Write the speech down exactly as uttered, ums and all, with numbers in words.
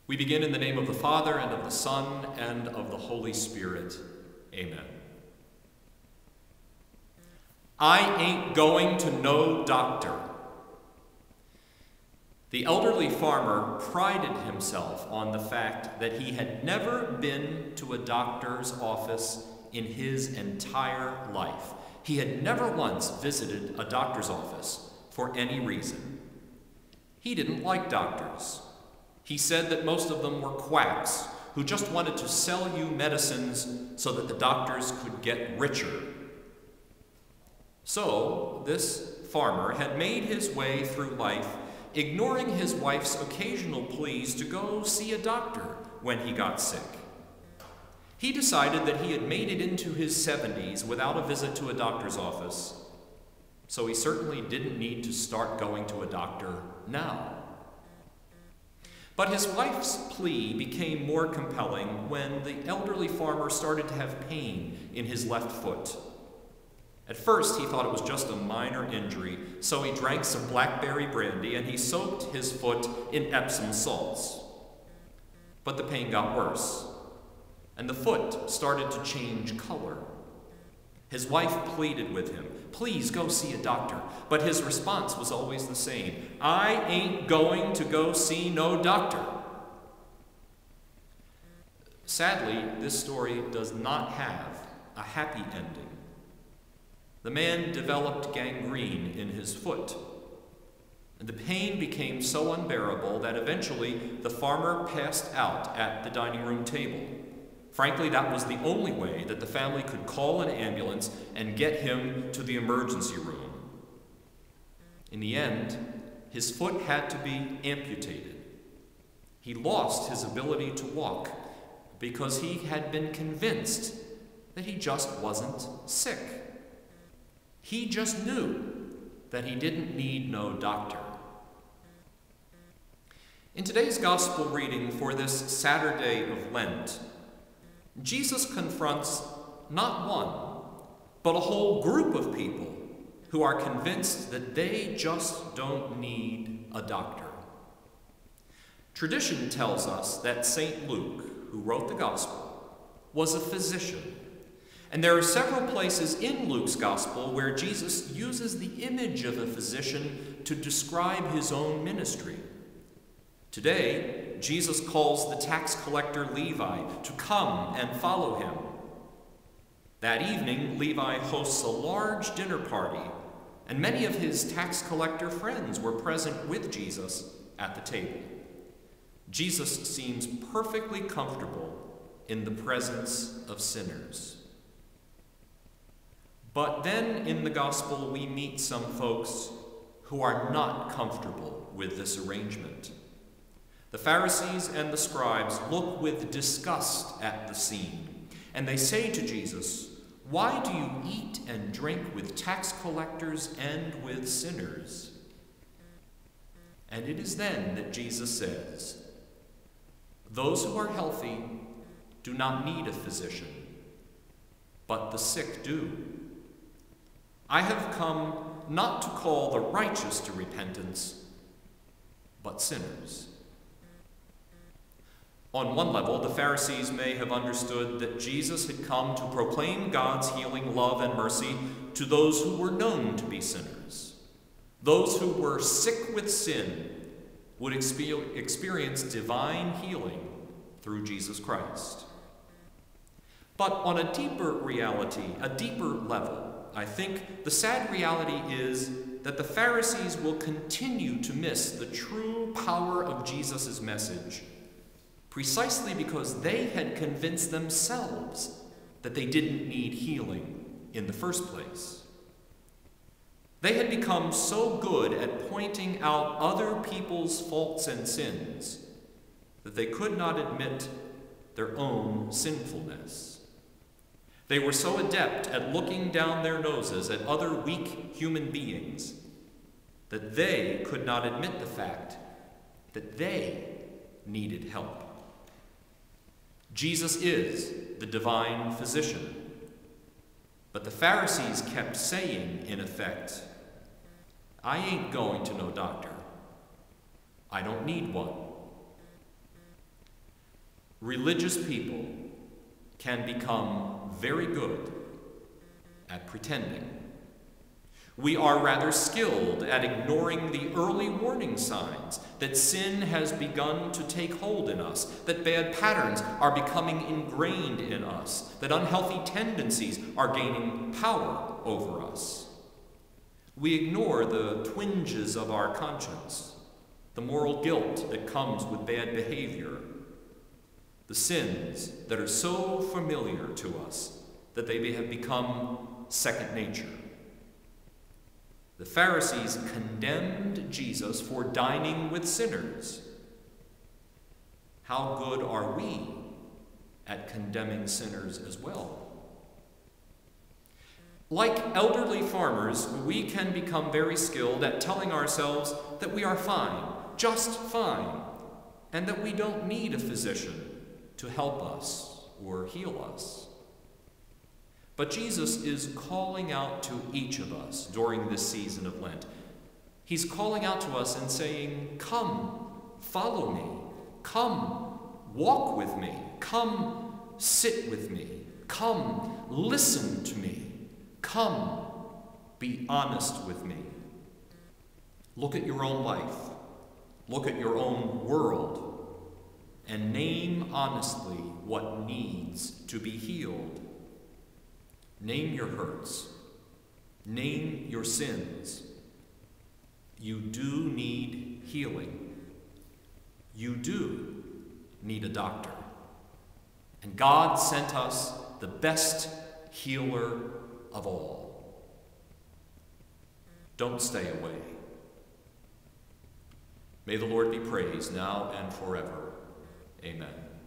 We begin in the name of the Father, and of the Son, and of the Holy Spirit. Amen. I ain't going to no doctor. The elderly farmer prided himself on the fact that he had never been to a doctor's office in his entire life. He had never once visited a doctor's office for any reason. He didn't like doctors. He said that most of them were quacks who just wanted to sell you medicines so that the doctors could get richer. So, this farmer had made his way through life, ignoring his wife's occasional pleas to go see a doctor when he got sick. He decided that he had made it into his seventies without a visit to a doctor's office, so he certainly didn't need to start going to a doctor now. But his wife's plea became more compelling when the elderly farmer started to have pain in his left foot. At first, he thought it was just a minor injury, so he drank some blackberry brandy and he soaked his foot in Epsom salts. But the pain got worse, and the foot started to change color. His wife pleaded with him, "Please go see a doctor." But his response was always the same: "I ain't going to go see no doctor." Sadly, this story does not have a happy ending. The man developed gangrene in his foot, and the pain became so unbearable that eventually the farmer passed out at the dining room table. Frankly, that was the only way that the family could call an ambulance and get him to the emergency room. In the end, his foot had to be amputated. He lost his ability to walk because he had been convinced that he just wasn't sick. He just knew that he didn't need no doctor. In today's gospel reading for this Saturday of Lent, Jesus confronts not one, but a whole group of people who are convinced that they just don't need a doctor. Tradition tells us that Saint Luke, who wrote the gospel, was a physician. And there are several places in Luke's gospel where Jesus uses the image of a physician to describe his own ministry. Today, Jesus calls the tax collector Levi to come and follow him. That evening, Levi hosts a large dinner party, and many of his tax collector friends were present with Jesus at the table. Jesus seems perfectly comfortable in the presence of sinners. But then in the gospel, we meet some folks who are not comfortable with this arrangement. The Pharisees and the scribes look with disgust at the scene, and they say to Jesus, "Why do you eat and drink with tax collectors and with sinners?" And it is then that Jesus says, "Those who are healthy do not need a physician, but the sick do. I have come not to call the righteous to repentance, but sinners." On one level, the Pharisees may have understood that Jesus had come to proclaim God's healing love and mercy to those who were known to be sinners. Those who were sick with sin would expe- experience divine healing through Jesus Christ. But on a deeper reality, a deeper level, I think the sad reality is that the Pharisees will continue to miss the true power of Jesus' message, precisely because they had convinced themselves that they didn't need healing in the first place. They had become so good at pointing out other people's faults and sins that they could not admit their own sinfulness. They were so adept at looking down their noses at other weak human beings that they could not admit the fact that they needed help. Jesus is the divine physician, but the Pharisees kept saying, in effect, "I ain't going to no doctor. I don't need one." religious people can become very good at pretending. We are rather skilled at ignoring the early warning signs that sin has begun to take hold in us, that bad patterns are becoming ingrained in us, that unhealthy tendencies are gaining power over us. We ignore the twinges of our conscience, the moral guilt that comes with bad behavior, the sins that are so familiar to us that they have become second nature. The Pharisees condemned Jesus for dining with sinners. How good are we at condemning sinners as well? Like elderly farmers, we can become very skilled at telling ourselves that we are fine, just fine, and that we don't need a physician to help us or heal us. But Jesus is calling out to each of us during this season of Lent. He's calling out to us and saying, "Come, follow me. Come, walk with me. Come, sit with me. Come, listen to me. Come, be honest with me." Look at your own life. Look at your own world, and name honestly what needs to be healed. Name your hurts. Name your sins. You do need healing. You do need a doctor. And God sent us the best healer of all. Don't stay away. May the Lord be praised now and forever. Amen.